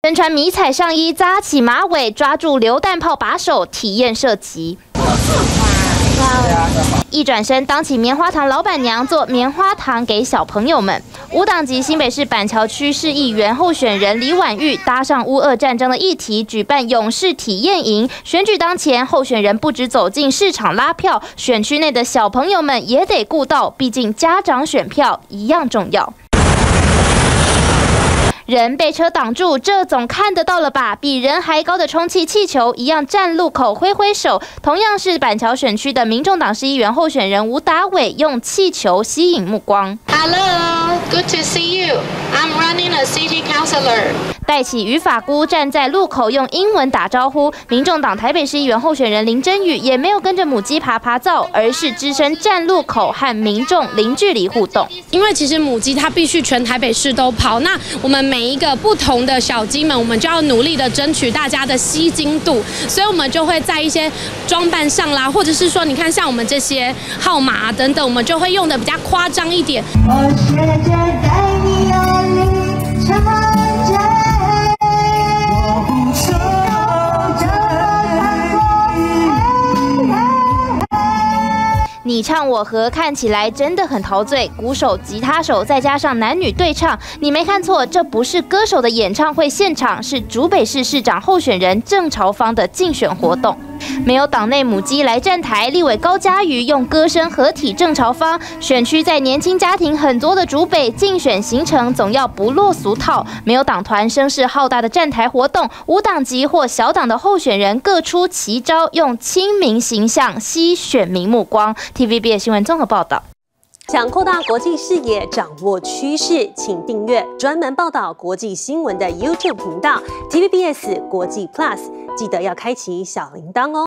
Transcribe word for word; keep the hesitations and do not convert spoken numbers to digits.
身穿迷彩上衣，扎起马尾，抓住榴弹炮把手，体验射击。 一转身，当起棉花糖老板娘，做棉花糖给小朋友们。无党籍新北市板桥区市议员候选人李婉玉搭上乌俄战争的议题，举办勇士体验营。选举当前，候选人不止走进市场拉票，选区内的小朋友们也得顾到，毕竟家长选票一样重要。 人被车挡住，这总看得到了吧？比人还高的充气气球一样站路口挥挥手。同样是板桥选区的民众党市议员候选人吴达伟用气球吸引目光。 Hello, good to see you. I'm running a city councilor. 戴起语法箍站在路口用英文打招呼。民众党台北市议员候选人林真宇也没有跟着母鸡爬爬灶，而是只身站路口和民众零距离互动。 因为其实母鸡它必须全台北市都跑，那我们每一个不同的小鸡们，我们就要努力的争取大家的吸睛度，所以我们就会在一些装扮上啦，或者是说，你看像我们这些号码等等，我们就会用的比较夸张一点。我学着带你用力唱着。 你唱我和，看起来真的很陶醉。鼓手、吉他手再加上男女对唱，你没看错，这不是歌手的演唱会现场，是竹北市市长候选人郑朝方的竞选活动。没有党内母鸡来站台，立委高嘉瑜用歌声合体郑朝方。选区在年轻家庭很多的竹北，竞选行程总要不落俗套。没有党团声势浩大的站台活动，无党籍或小党的候选人各出奇招，用亲民形象吸选民目光。T V B S 新闻综合报道。 想扩大国际视野，掌握趋势，请订阅专门报道国际新闻的 YouTube 频道 T V B S 国际 Plus， 记得要开启小铃铛哦。